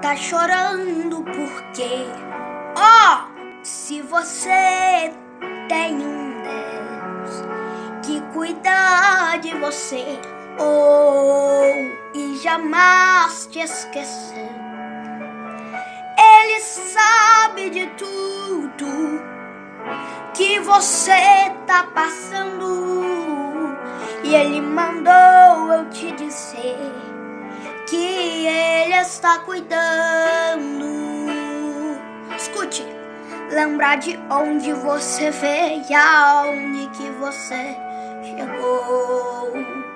tá chorando porque, se você tem um Deus que cuida de você, e jamais te esqueceu, Ele sabe de tudo que você tá passando, e Ele mandou eu te dizer que Ele está cuidando. Escute, lembrar de onde você veio, aonde que você chegou.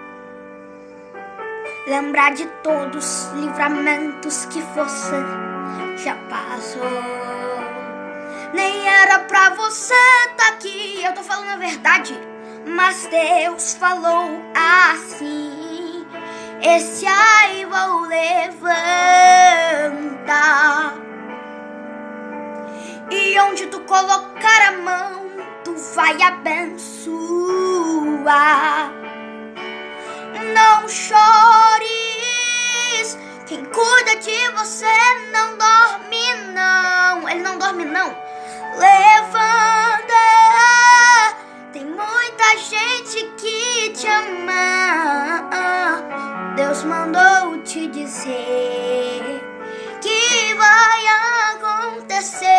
Lembrar de todos os livramentos que você já passou. Nem era pra você tá aqui, eu tô falando a verdade, mas Deus falou assim: esse aí vou levantar, e onde tu colocar a mão, tu vai abençoar. Não chores, quem cuida de você não dorme não. Ele não dorme não. Levanta, tem muita gente que te ama. Deus mandou te dizer que vai acontecer.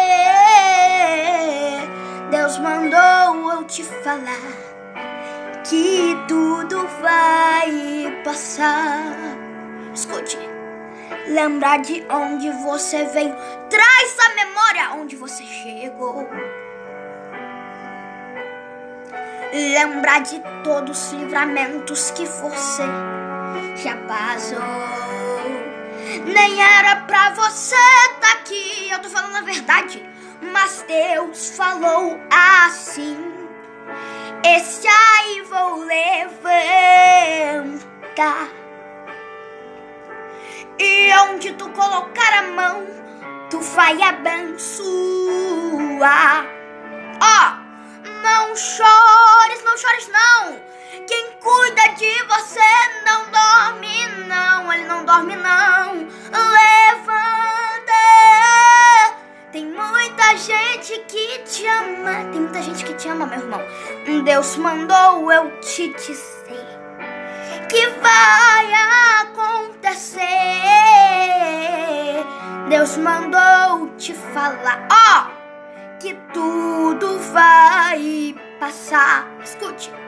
Deus mandou eu te falar que tudo vai passar. Escute, lembrar de onde você veio, traz a memória onde você chegou. Lembrar de todos os livramentos que você já passou. Nem era pra você tá aqui, eu tô falando a verdade, mas Deus falou assim: esse aí vou levantar, e onde tu colocar a mão, tu vai abençoar. Não chores, não chores não. Quem cuida de você não dorme não. Ele não dorme não. Levanta, tem muita gente que te ama. Tem muita gente que te ama, meu irmão. Deus mandou eu te dizer que vai acontecer. Deus mandou te falar, que tudo vai passar. Escute,